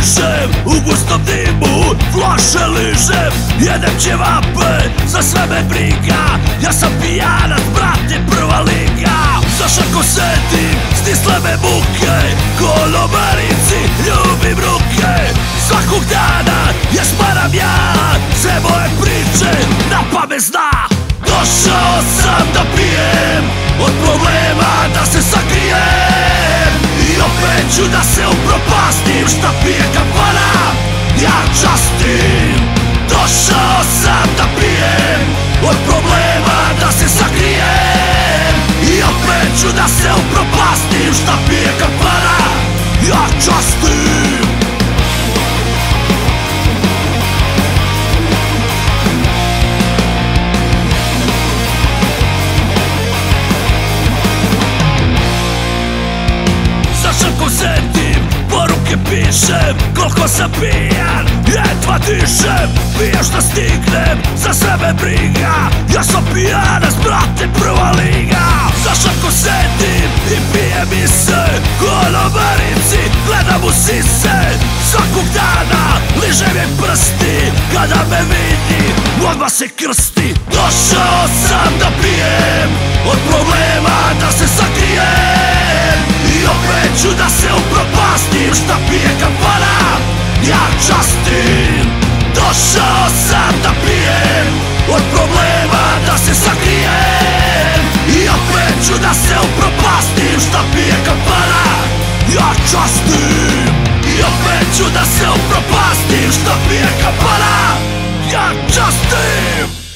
dišem u gustom dimu, flaše ližem, jedem ćevape, za sve me briga. Ja sam pijanac, brate, prva liga. Znaš ako sedim, stisle me muke, kolomarici, ljubim ruke. Svakog dana ja smaram ja, sve moje priče na pamet zna. Došao sam da pijem, od problema da se sakrijem, i opet ću da se upropastim, šta pije kafana, ja častim. Došao sam da pijem, od problema da se sakrijem, i opet ću da se upropastim, šta pije kafana, ja častim. Ako sedim, poruke pišem, koliko sam pijan, jedva dišem. Pijem šta stignem, za sebe briga. Ja sam pijanac, brate, prva liga. Znaš ako sedim i pijem mi se, kolomarici, gledam u sise. Svakog dana ližem jej prsti, kada me vidi, odmah se krsti. Došao sam da pijem, od problema da se sakrijem, i opet ću da se upropastim, šta pije kafana, ja častim. Došao sam da pijem, od problema da se sakrijem, i opet ću da se upropastim, šta pije kafana, ja častim. I opet ću da se upropastim, šta pije kafana, ja častim.